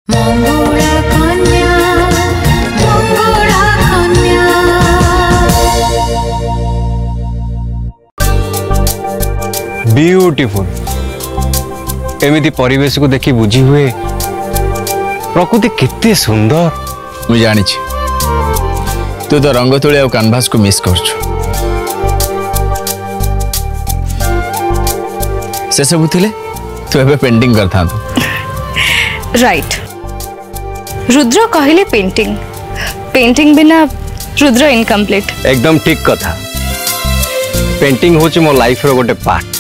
Beautiful एमिति परिवेश को देखी बुझी हुए प्रकृति केते सुंदर। मु जानी तू तो रंग तुली और कैनवास को मिस कर से सब थिले तू एबे पेंटिंग करथा राइट। रुद्र कहले पेंटिंग पेंटिंग बिना रुद्र इनकम्प्लीट। एकदम ठीक कथा। पेंटिंग होची मो लाइफ रो गोटे पार्ट।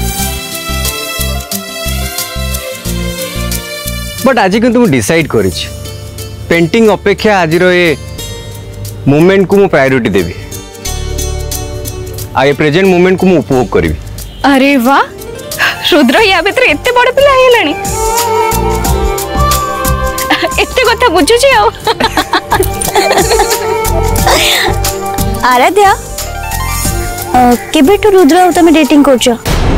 बट आज किंतु डिसाइड करी पेंटिंग अपेक्षा आज ये मोमेंट को मु प्रायोरिटी देवी। आ ये प्रेजेंट मोमेंट को मु उपभोग करी। अरे वाह रुद्र या भीतर एते बड़ पिला हेलानी एते कथा बुझु छी आ आराध्या केबेटू रुद्र तुम डेटिंग करछो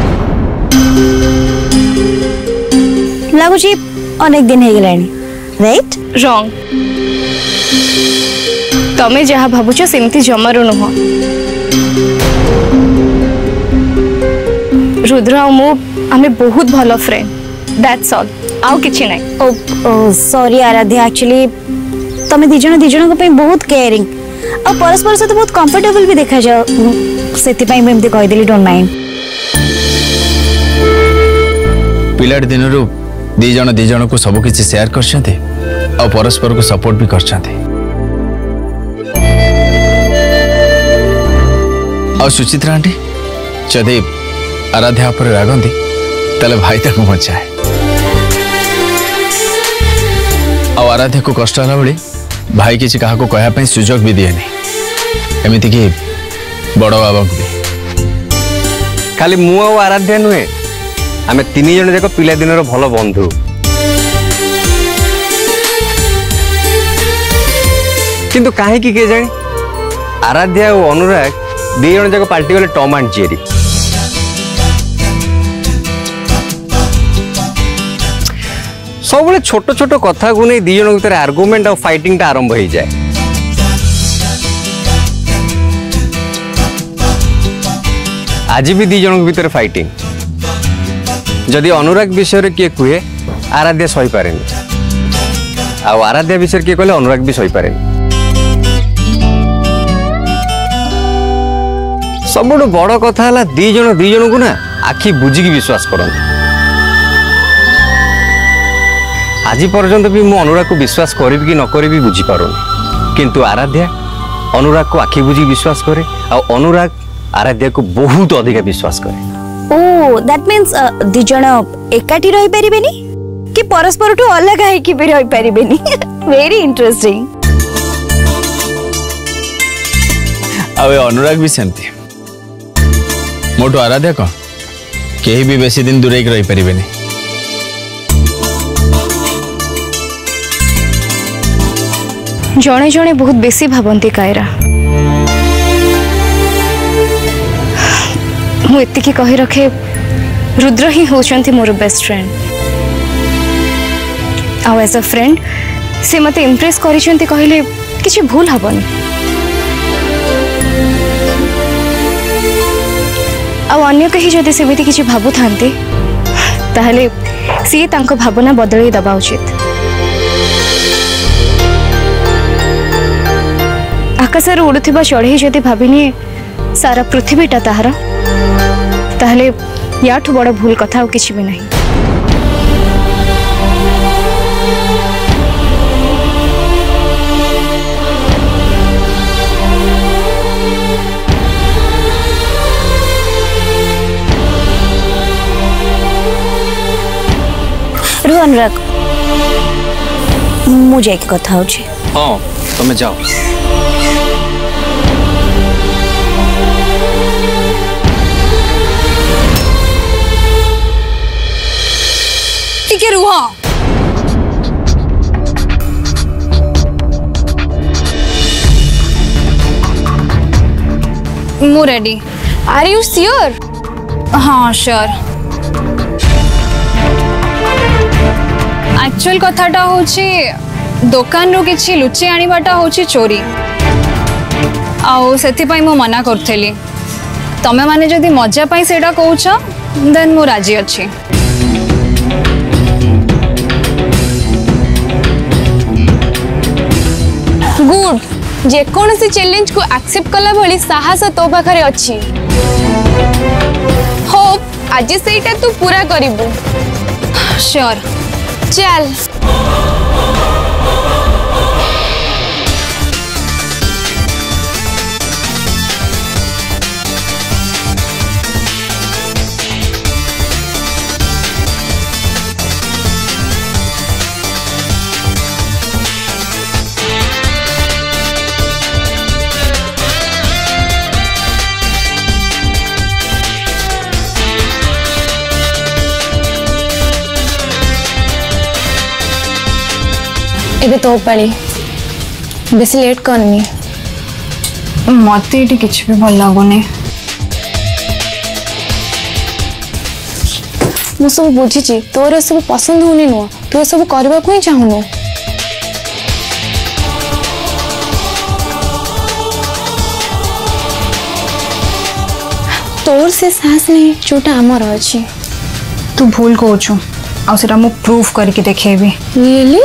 लागुची अनेक दिन हे गेलानी राइट। रॉन्ग तमे जहा भाबुछ सेमती जमारू नुह। रुद्र आ मु आमे बहुत भलो फ्रेंड दैट्स ऑल आउ किछि नै। ओ सॉरी आराध्या एक्चुअली तमे दिजण को पे बहुत केयरिंग और परस्पर से तो बहुत कंफर्टेबल भी देखा जाओ सेति पई मैं एमती कहि देली डोंट माइंड। पिलाट दिनरू दिजण को सब किसी शेयर करछन्ते और परस्पर को सपोर्ट भी करछन्ते। और सुचित्रा आंटी जदि आराध्या पर रागंती तले भाई तक मचाए और आराध्या को कष्ट होला बड़ी भाई किसी कहा को कहया पई सुजोग भी दिए नहीं एमिति कि बड़ बाबा को भी। खाली मु और आराध्या नुहे आमे तीन जन जाक पिला दिन भल बंधु। किंतु काहे की के जानी आराध्या और अनुराग दी जन जाक पार्टी गले टॉम एंड जेरी। सब छोट छोट कथा को नहीं दी जन भीतर आर्गुमेंट और फाइटिंग टा आरंभ हो जाए। आज भी दी जन भीतर फाइटिंग जदि अनुराग विषय किए कहे आराध्या सही पारे आराध्या विषय किए कहले अनुराग भी सही पारे। सब बड़ कथा है दी जन को ना आखि बुझिकी विश्वास करते। आज पर्यंत भी मु अनुराग को विश्वास करी कि न करी भी बुझी पारुनी किंतु आराध्या अनुराग को आखि बुझी विश्वास करे और अनुराग आराध्या को बहुत अधिक विश्वास करे। ओ दैट मींस दिजण एकाठी रही परिबेनी कि परस्पर टू अलग है कि भी रही परिबेनी। Very interesting. अबे अनुराग भी सेमती मोटो आराध्या को केही भी बेसी दिन दूर रही परिबेनी। जणे जणे बहुत बेसी भावंती कायरा। मु एतिकी कही रखे रुद्र ही होचंती मोर बेस्ट फ्रेंड आ एज अ फ्रेंड से मते इम्प्रेस करिसंती कहले किछि भूल हबनी। आ अन्य कहीं जदि सेमिति किछि भाबु थांते ताहले सी तांको भावना बदलै दबा उचित। आकाशर उड़ुथिबा चढ़ई जदि भाबिनी सारा पृथ्वीटा ताहार ताहले याठू बड़ भूल कथा किसी भी नहीं। रोहन रख मुझे एक कथा हो। हाँ तुम्हें जाओ। रुहा मु रेडी। Are you sure? हाँ श्योर। एक्चुअल कथाटा होची दुकान रो किछि लुचि आनिबाटा होची चोरी आउ सेति पई मो मना करथेली तमे माने जदी मजा पई सेटा कहूछ देन मो राजी अछि गुड जे कौन सी चैलेंज को एक्सेप्ट कला भली साहस तो पाखरे अछि होप आज सेटा तू पूरा करिबू श्योर चल एबे तो पाली बेसी लेट करनी मत ये किसी भी भल लगुनि मु सब बुझी तोर सब पसंद होनी नुह तू सब करबा को ही चाहनु तोर से साहस नहीं जोटा आमर अछि तू भूल कहूँ आ सेटा मु प्रूफ करके देखेबी रियली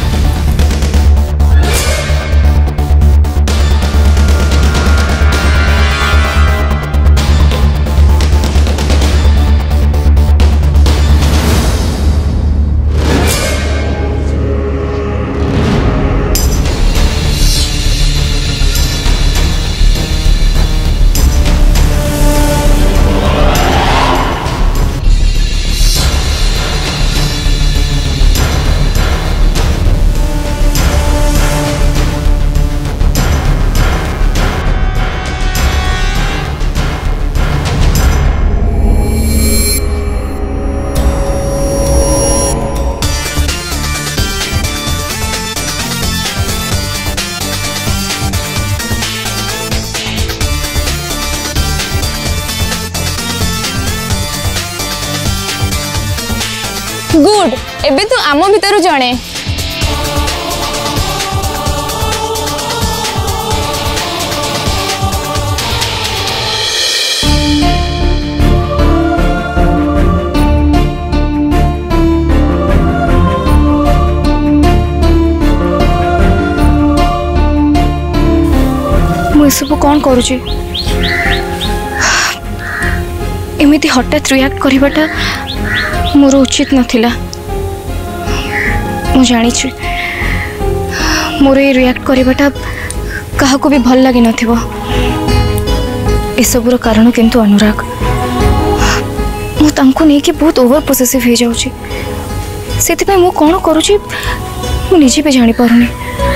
गुड एबे तू आम भीतर जणे मु सब कौन करुची एमिति हठात रिएक्ट करवाटा मोर उचित नथिला मु जानी मोर ये रिएक्ट करवाटा कहा को भी भल लगी नथिबो एसबुर कारण किंतु अनुराग मु तांको नहीं कि बहुत ओवर पोसेसिव हो जाउची सेति पे मु कोन करूची मु निजे पे जानी पारुनी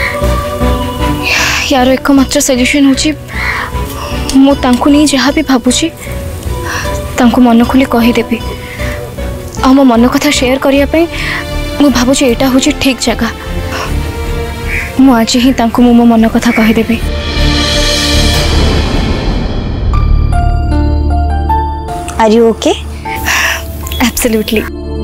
यार एकमात्र सॉल्यूशन होची मु तांको नहीं जहाँ भी भाबुची तांको मन खुली कहि देबी आ मो मन कथा शेयर करिया पे मु भाबुची एटा होची ठीक जगह मु आज ही तांको मो मन कथा कहि देबी आर यू ओके एब्सोल्युटली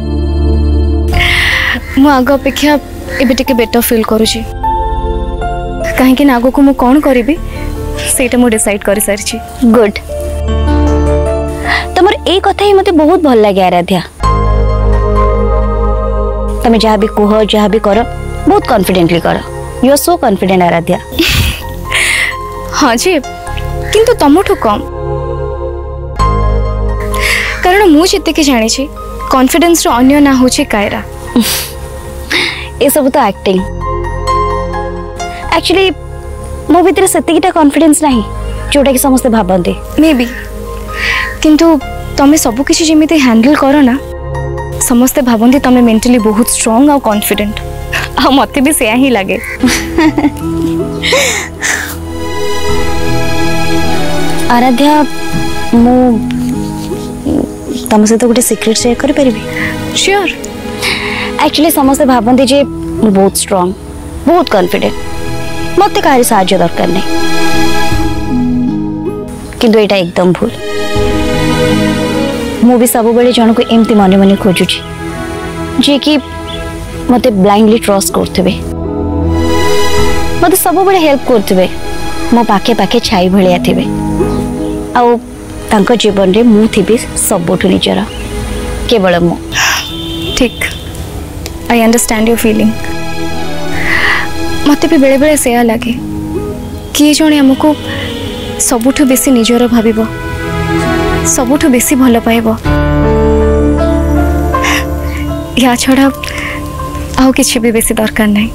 मु आग अपेक्षा एबे टिके बेटर फील करूची कहीं कि आगो को मु कौन करिबी सेटा मु डिसाइड कर सारिची गुड तमर ए कथा ही मते बहुत भल लागे आराध्या तमे जहाँ भी कह जहाँ भी कर बहुत कॉन्फिडेंटली कर you are so confident Aradhya हाँ जी किंतु तमठू कम कारण मु जिते कि जानी कॉन्फिडेंस रो अन्य ना होची कायरा ए सब तो एक्टिंग एक्चुअली मो भीतर सेतिकिटा कॉन्फिडेंस नहीं जोटा कि समस्त भाबंते मे बी किंतु तमे सब किछि जेमिति हैंडल करो ना समस्ते भाबंती तमे मेंटली बहुत स्ट्रांग और कॉन्फिडेंट आ मते भी सेया ही लागे आराध्या मु तम से तो गोटे सीक्रेट शेयर कर परिबी श्योर एक्चुअली समस्ते भाबंती जे मु बहुत स्ट्रांग बहुत कॉन्फिडेंट मते कारी साहाय्य दरकार नहीं किंतु एटा एकदम भूल मु भी सब बेले जन को एमती मने मने खोजुची जे कि मते ब्लाइंडली ट्रस्ट करथबे मते सब बड़े हेल्प करथबे मो पाखे पाखे छाई भलिया थिबे आउ तांको जीवन रे मु थिबी सबुठु निजर केवल मु ठीक आई अंडरस्टैंड योर फीलिंग मत भी बेले बेले से लगे किए जड़े आमको सबुठु बेसी निजर भाविब सबुठु बेसी भल पाइब या छड़ा आउ किछि भी बेसी दरकार नहीं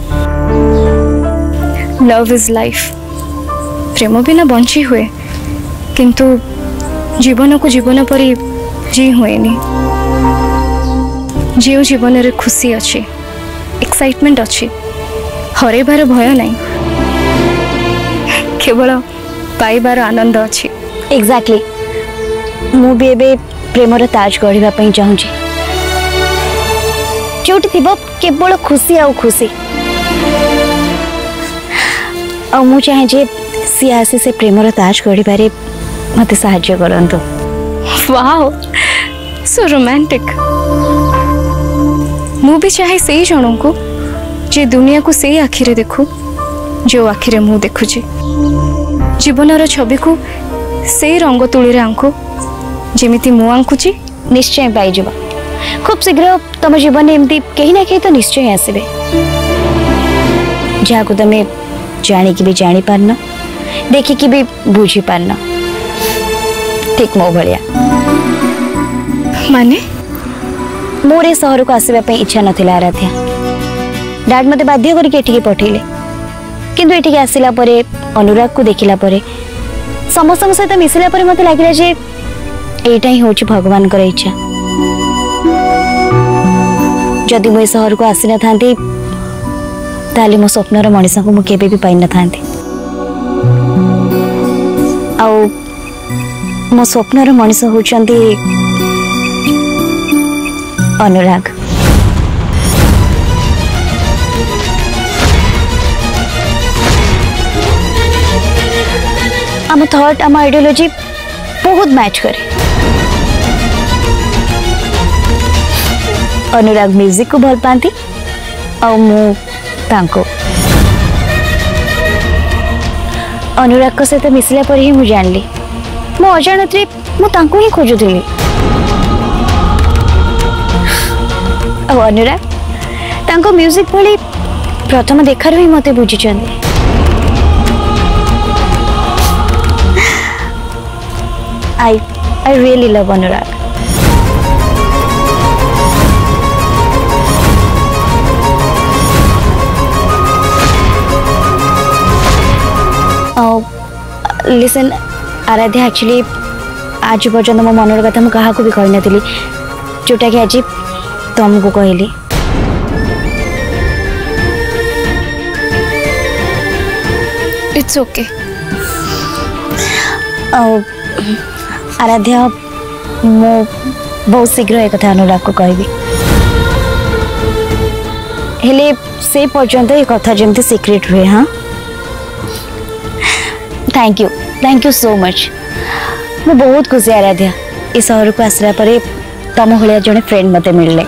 लव इज लाइफ प्रेम बिना बंची हुए किंतु जीवन को जीवन परी जी हुएनी जो जीवन रे खुशी अच्छी एक्साइटमेंट अच्छी हरेबार भय नहीं केवल पाइबार आनंद अच्छी एग्जैक्टली मु भी एबे प्रेमर ताज गढ़िबा पई चाहूची जोटी थिबो केवल खुशी आउ खुशी आ मु चाहे जे सी आसी से प्रेमर ताज गढ़िबारे मते सहाय्य करंतो वाओ सो रोमांटिक मु भी चाहे से ही जनों को जे दुनिया को से आखिरे देखू जो आखिरे मु देखुची जीवनर छवि को से रंग तुली रे आंकु जेमिति मु आंकुची निश्चय पाई जबा खूब शीघ्र तुम जीवन में एमती कहीं ना कहीं तो निश्चय आसबे जहाँ को तुम जानी की भी जानी पारन देखी की भी बुझी पारन ठीक मो भलिया माने मोर ए सहर को आसवा पे इच्छा नथिला आराध्या डैड मते बाध्य करके एठिके पठेले किंतु एठिके आसिला परे अनुराग को देखिला परे समस्त सहित मिसिला परे मते लागिला जे एटा ही होची भगवान कर इच्छा जदि मो सहर को आसी न थांती ताले मो स्वप्नर मनीष को मु केबे भी पाइ न थांती आउ मो स्वप्नर मनीष होचंती अनुराग आम थॉट आम आइडियोलॉजी बहुत मैच करे अनुराग म्यूजिक को भल पाती और मु तांको अनुराग को सहित मिसला पर ही मु जानली मो अजाणत मु तांको ही खोजुथली और अनुराग तांको म्यूजिक भली प्रथम देखार ही मते बुझिचंदी I really love Anurag listen Aradhya actually आज पर्यटन मो मनर कथा मु कहा को भी कहि नथिली जोटा कि आज तुमको कहली इट्स ओके आराध्या मो बहुत शीघ्र एक कथा अनुराग को कहबी हेले से पर्यंत ये कथा जमती सीक्रेट हुए हाँ थैंक यू सो मच मु बहुत खुशी आराध्या इस सहर को आसरा परे तम भलिया जने फ्रेंड मते मिलले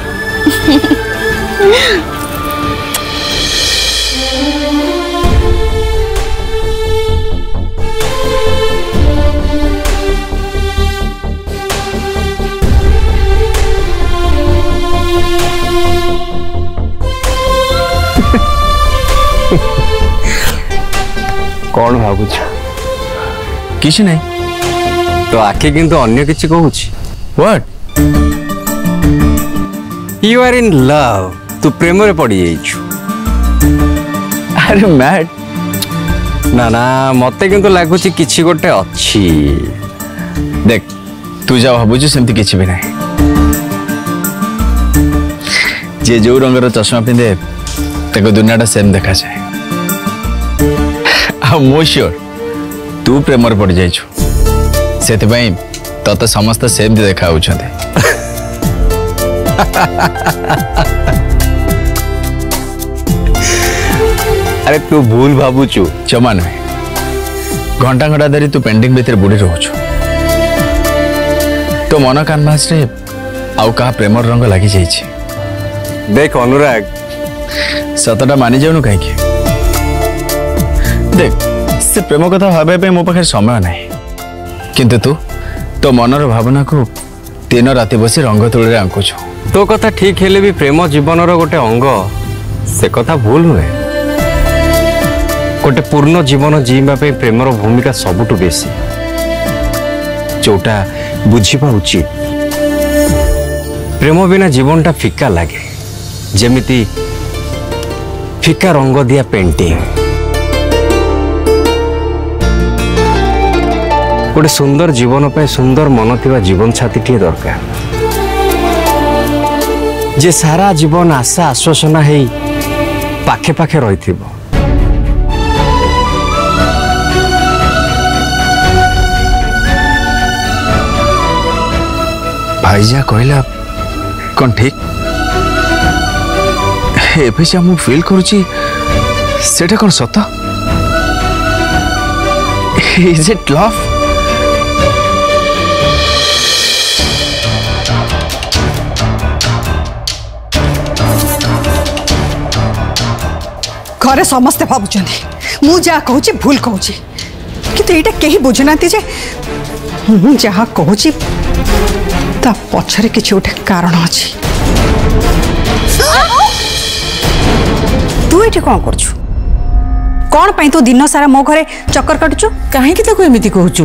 कौन भावुच किसी नहीं तो आखि किंतु अन्य किछि कहूछि what you are in love तू प्रेम रे पड़ी जाइछु अरे मैट ना ना मते किंतु लागुछि किछि गोटे अछि देख तू जा भावुछु सेमती किछि भी नहीं जे जो रंगर चश्मा पिंधे ताको दुनियाटा सेम देखा जाए मो श्योर तू प्रेमर पड़ जाइछु सेथिबाई तते समस्त सेम देखा होछंते अरे तू भूल भावुछु जमा नुहे घंटा घंटा धरी तू पेंडिंग भीतर बुड़ी रोचु तो मन कानभास रे आउ कहा प्रेमर रंग लगी जाइछि देख अनुराग सतटा मानि जाऊनु कहीं देख से प्रेम कथा भावे मो पाखे समय नहीं किंतु तू तो मनर भावना को दिन राति बसी रंग तुली आंकुଛୁ। तो कथा ठीक हेले भी प्रेम जीवन गोटे अंग से कथा भूल हुए। गोटे पूर्ण जीवन जीवा प्रेमर भूमिका सबुठु बेसी जोटा बुझीबा उचित। प्रेम बिना जीवनटा फिका लगे जेमिति फिका रंग दिया पेंटिंग। गोटे सुंदर जीवन पे सुंदर मन थिबा जीवन साथी टे दरकार जे सारा जीवन आशा आश्वासना है पाखे पाखे रही। भाई जा कहला कौन ठीक एबे जा मु फील करूची सेटा कौन सत इज इट लव घरे समस्ते भावुं मु जहाँ कहूँ भूल कहूँ कि यहाँ कहीं बुझुना जे मु जहाँ कहूँ ता पछरे किसी गोटे कारण अच्छी। तू ये कौन कर कौन पाई तू दिन सारा मो घरे चक्कर काटुचु कहीं एमती कहूचु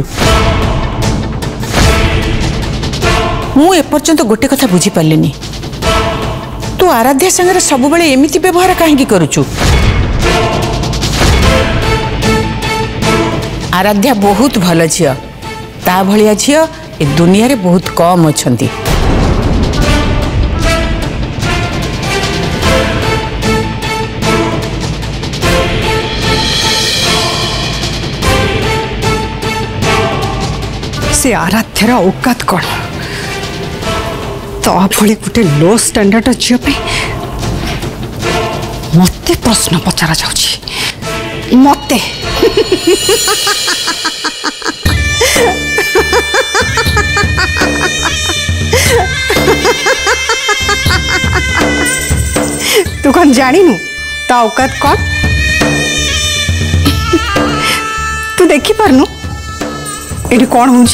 मु एपर्यंत गोटे कथा बुझी पार्लिनी तू आराध्या संगे सब बेले एमती व्यवहार कहीं करुचु। आराध्या बहुत भल झियो ता भलिया झियो ए दुनिया रे बहुत कम अछंती। से आराध्यार औकात कौन ता भली गोटे लो स्टैंडर्ड झील मते प्रश्न पचरा जाउछि मते तू कौन जानिनु ता औकात कौन तू देखी पारनु ये कौन हूँ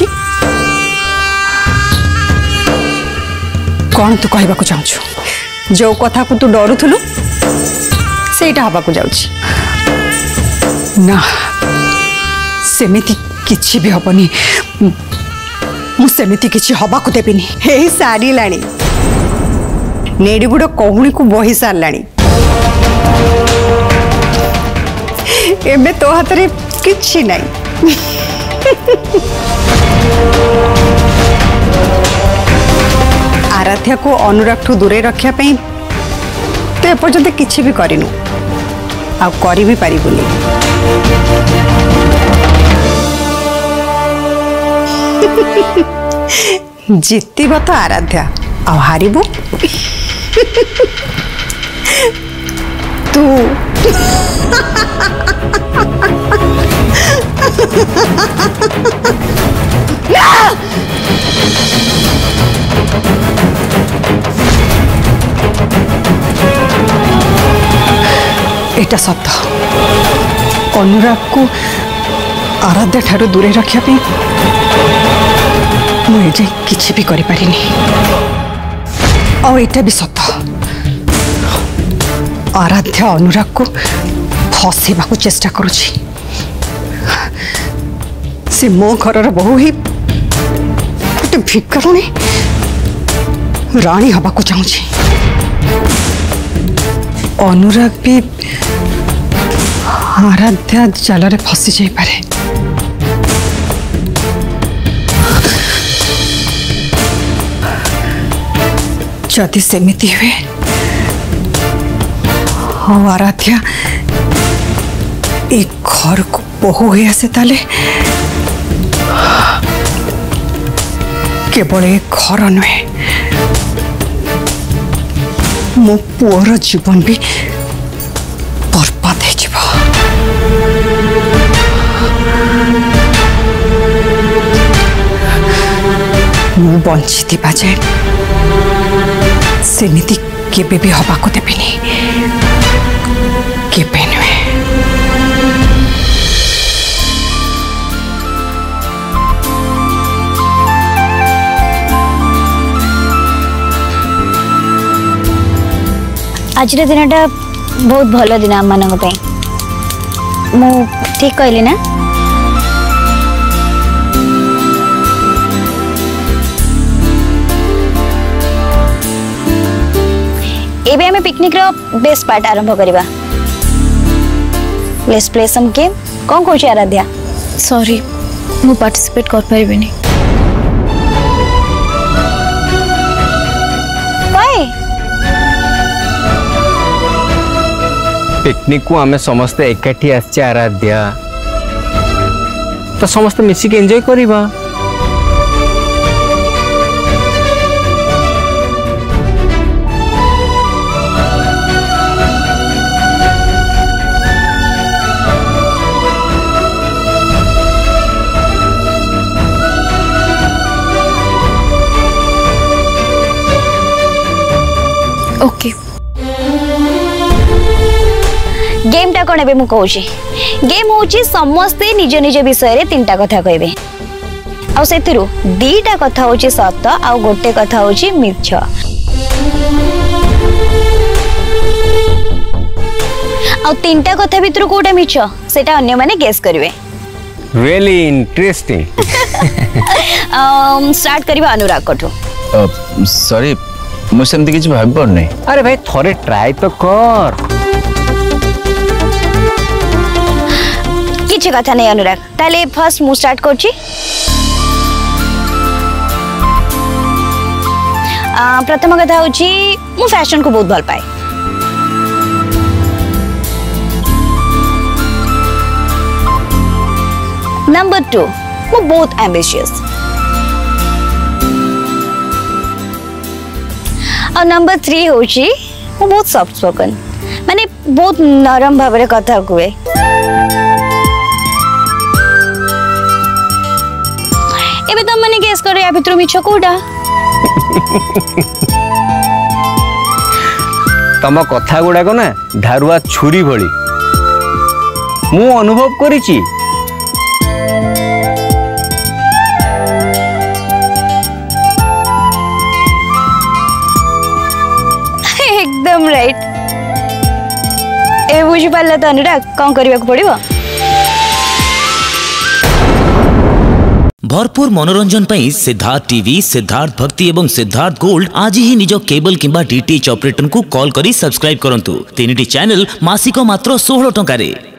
कौन तू कहबा को चाहू जो कथा को तू डरुथुलु सेटा हबा को जाउछि ना सेमिति किछि भी हबनी मु सेमिति किछि हबा को देबिनी हे सारी लाणी नेडी गुड कहूणी को बही सारलाणी एबे तो हाथ रे किछि नाही। आराध्या को अनुराग ठू दूरे रखा तो एपर्यंत किछि भी करिनु आ करि भी पारिबुनी। जितिब तो आराध्या आ हारिबु तू। एटा सत अनुराग को आराध्या ठारू दूरे रखा मुझे किसी भी करि पारिनी और एटा भी सत आराध्या अनुराग को फसेबा को चेष्टा करुछि से मो घर बहु ही गोटे भिकारुणी राणी हवा को चाहूँ। अनुराग भी आराध्या जाल फसी जाई पारे जदि सेमिति हुए हाँ आराध्या एक घर को बहु हो आसे ताले केवल एक घर नुहे मो पुअर जीवन भी बर्बाद हो मु बंची जाए सेमिति केबे भी हवा को देबिनी। केबे नुहे। आज दिनटा बहुत भल दिन आम मान मु ठीक कहली ना? एबे हमें पिकनिक रो बेस्ट पार्ट आरंभ करिबा। Let's play some game. कौन कहूँ आराध्या? सॉरी मु पार्टिसिपेट कर पारिबिनी। काहे? पिकनिक को आमे समस्ते एकाठी आछे आराध्या, तो समस्ते मिसिक एंजॉय करिबा। ओके गेम टा कौन एबे मु कहूची? गेम होची समस्ते निज निज विषय रे तीनटा कथा कहबे आ सेतिरु दीटा कथा होची सत आ गोटे कथा होची मिछ। आ तीनटा कथा भितर कोटा मिछ सेटा अन्य माने गेस करबे। Really interesting. स्टार्ट करबा अनुराग कठो। सॉरी मु सेमती किछ भाबी पर नै। अरे भाई थोड़े ट्राई तो कर। किछ कथा नै अनुराग, ताले फर्स्ट मु स्टार्ट करची। प्रथम कथा होची मु फैशन को बहुत भल पाए। नंबर 2 मु बहुत एम्बिशियस। और नंबर 3 होची मु बहुत सॉफ्ट स्पोकन, माने बहुत नरम भाव रे कथा कुए। एबे तुम माने गेस करे या भितर मिछ कोडा? तम कथा गुड़ाक ना धारुआ छुरी भली मु अनुभव करिची। एकदम राइट। ए बुझी पारला तो अनुराग कौन करबा को पड़िबो? भरपूर मनोरंजन पई सिद्धार्थ टीवी, सिद्धार्थ भक्ति एवं सिद्धार्थ गोल्ड आज ही निज केबल किंबा डीटीएच ऑपरेटर को कॉल करी सब्सक्राइब करंतु। तीनटी चैनल मासिक मात्र 16 टंका रे।